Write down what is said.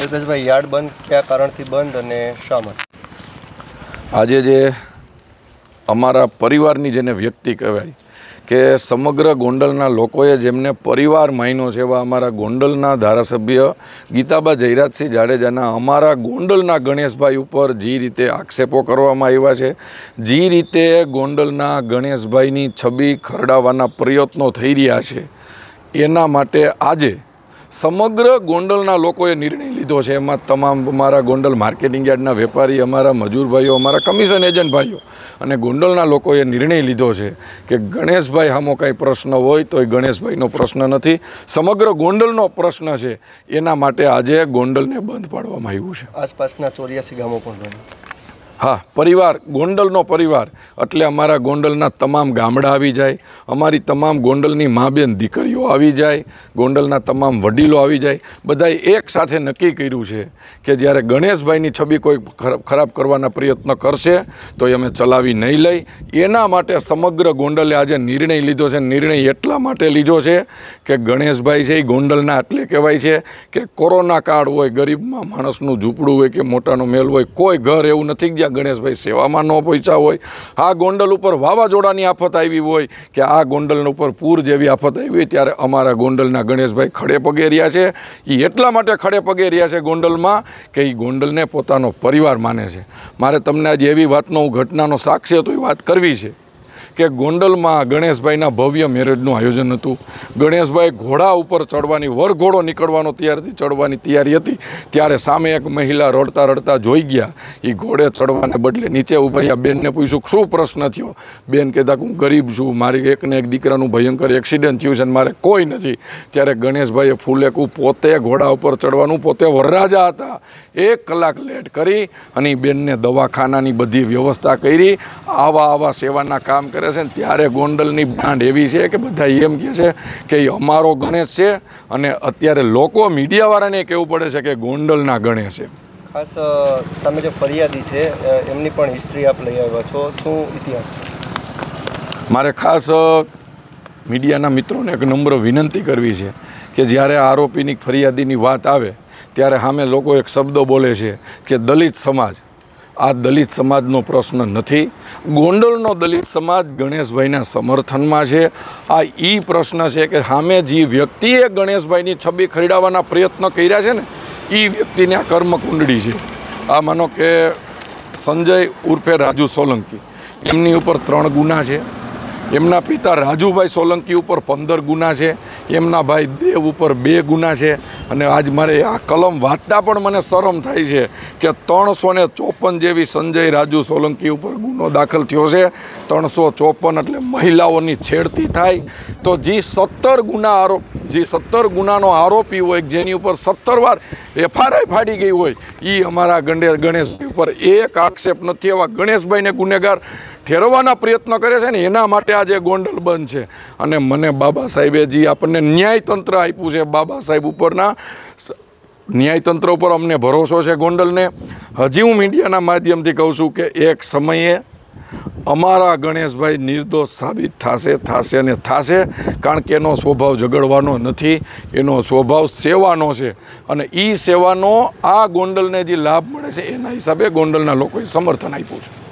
અલ્પેશભાઈ, yard બંધ કયા કારણથી બંધ અને શા માટે? આજે જે અમારા પરિવારની જેને વ્યક્તિ કહેવાય કે સમગ્ર ગોંડલના લોકોએ જેમને પરિવાર માન્યો છે એવા અમારા ગોંડલના ધારાસભ્ય ગીતાબા જયરાજસિંહ જાડેજાના અમારા ગોંડલના ગણેશભાઈ ઉપર જે રીતે આક્ષેપો કરવામાં આવ્યા છે, જે રીતે ગોંડલના ગણેશભાઈની છબી ખરડાવવાના પ્રયત્નો થઈ રહ્યા છે, એના માટે આજે સમગ્ર ગોંડલના લોકોએ નિર્ણય લીધો છે. એમાં તમામ અમારા ગોંડલ માર્કેટિંગ યાર્ડના વેપારી, અમારા મજૂર ભાઈઓ, અમારા કમિશન એજન્ટ ભાઈઓ અને ગોંડલના લોકોએ નિર્ણય લીધો છે કે ગણેશભાઈ સામો કાંઈ પ્રશ્ન હોય તો એ ગણેશભાઈનો પ્રશ્ન નથી, સમગ્ર ગોંડલનો પ્રશ્ન છે. એના માટે આજે ગોંડલને બંધ પાડવામાં આવ્યું છે. આસપાસના 84 ગામો પણ બંધ. હા, પરિવાર, ગોંડલનો પરિવાર એટલે અમારા ગોંડલના તમામ ગામડા આવી જાય, અમારી તમામ ગોંડલની મા બેન દીકરીઓ આવી જાય, ગોંડલના તમામ વડીલો આવી જાય. બધાએ એક સાથે નક્કી કર્યું છે કે જ્યારે ગણેશભાઈની છબી કોઈ ખરાબ કરવાના પ્રયત્ન કરશે તો એ અમે ચલાવી નહીં લઈ. એના માટે સમગ્ર ગોંડલે આજે નિર્ણય લીધો છે. નિર્ણય એટલા માટે લીધો છે કે ગણેશભાઈ છે એ ગોંડલના એટલે કહેવાય છે કે કોરોના કાળ હોય, ગરીબમાં માણસનું ઝૂંપડું હોય કે મોટાનો મેલ હોય, કોઈ ઘર એવું નથી જ્યાં ગણેશભાઈ સેવામાં ન પહોંચ્યા હોય. આ ગોંડલ ઉપર વાવાઝોડાની આફત આવી હોય કે આ ગોંડલ ઉપર પૂર જેવી આફત આવી હોય ત્યારે અમારા ગોંડલના ગણેશભાઈ ખડે પગે રહ્યા છે. એ એટલા માટે ખડે પગે રહ્યા છે ગોંડલમાં કે એ ગોંડલને પોતાનો પરિવાર માને છે. મારે તમને આજે એવી વાતનો ઘટનાનો સાક્ષી હતો એ વાત કરવી છે કે ગોંડલમાં ગણેશભાઈના ભવ્ય મેરેજનું આયોજન હતું. ગણેશભાઈ ઘોડા ઉપર ચડવાની, વરઘોડો નીકળવાનો ચડવાની તૈયારી હતી ત્યારે સામે એક મહિલા રડતા રડતા જોઈ ગયા. એ ઘોડે ચડવાને બદલે નીચે ઉભર્યા. બેનને પૂછ્યું શું પ્રશ્ન થયો? બેન કહેતા હું ગરીબ છું, મારી એકને એક દીકરાનું ભયંકર એક્સિડન્ટ થયું છે અને મારે કોઈ નથી. ત્યારે ગણેશભાઈએ ફૂલેકું પોતે ઘોડા ઉપર ચડવાનું, પોતે વરરાજા હતા, 1 કલાક લેટ કરી અને બેનને દવાખાનાની બધી વ્યવસ્થા કરી. આવા સેવાના કામ કરે છે. ત્યારે ગોંડલની બ્રાન્ડ એવી છે કે બધા એમ કહે છે કે એ અમારો ગણેશ છે અને અત્યારે લોકો મીડિયાવાળાને કહેવું પડે છે કે ગોંડલના ગણેશ છે. ખાસ સામે જે ફરિયાદી છે એમની પણ હિસ્ટ્રી આપ લઈ આવ્યા છો, શું ઇતિહાસ? મારે ખાસ મીડિયાના મિત્રોને એક નમ્ર વિનંતી કરવી છે કે જ્યારે આરોપીની ફરિયાદીની વાત આવે ત્યારે સામે લોકો એક શબ્દ બોલે છે કે દલિત સમાજ. આ દલિત સમાજનો પ્રશ્ન નથી. ગોંડલનો દલિત સમાજ ગણેશભાઈના સમર્થનમાં છે. આ પ્રશ્ન છે કે સામે જે વ્યક્તિએ ગણેશભાઈની છબી ખરીદવાના પ્રયત્ન કર્યા છે ને એ વ્યક્તિને આ કર્મકુંડળી છે. આ માનો કે સંજય ઉર્ફે રાજુ સોલંકી, એમની ઉપર 3 ગુના છે. એમના પિતા રાજુભાઈ સોલંકી ઉપર 15 ગુના છે. એમના ભાઈ દેવ ઉપર 2 ગુના છે. અને આજ મારે આ કલમ વાંચતા પણ મને શરમ થાય છે કે 354 જેવી સંજય રાજુ સોલંકી ઉપર ગુનો દાખલ થયો છે. 354 એટલે મહિલાઓની છેડતી થાય. તો જે 17 ગુનાનો આરોપી હોય, જેની ઉપર 17 વાર FRI ફાડી ગઈ હોય, એ અમારા ગણેશભાઈ ઉપર એક આક્ષેપ નથી. એવા ગણેશભાઈને ગુનેગાર ઠેરવવાના પ્રયત્ન કરે છે ને એના માટે આજે ગોંડલ બંધ છે. અને મને બાબા સાહેબે જે આપણને ન્યાયતંત્ર આપ્યું છે, બાબા સાહેબ ઉપરના ન્યાયતંત્ર ઉપર અમને ભરોસો છે ગોંડલને. હજી હું મીડિયાના માધ્યમથી કહું છું કે એક સમયે અમારા ગણેશભાઈ નિર્દોષ સાબિત થશે અને થશે. કારણ કે એનો સ્વભાવ ઝઘડવાનો નથી, એનો સ્વભાવ સેવાનો છે. અને એ સેવાનો આ ગોંડલને જે લાભ મળે છે એના હિસાબે ગોંડલના લોકોએ સમર્થન આપ્યું છે.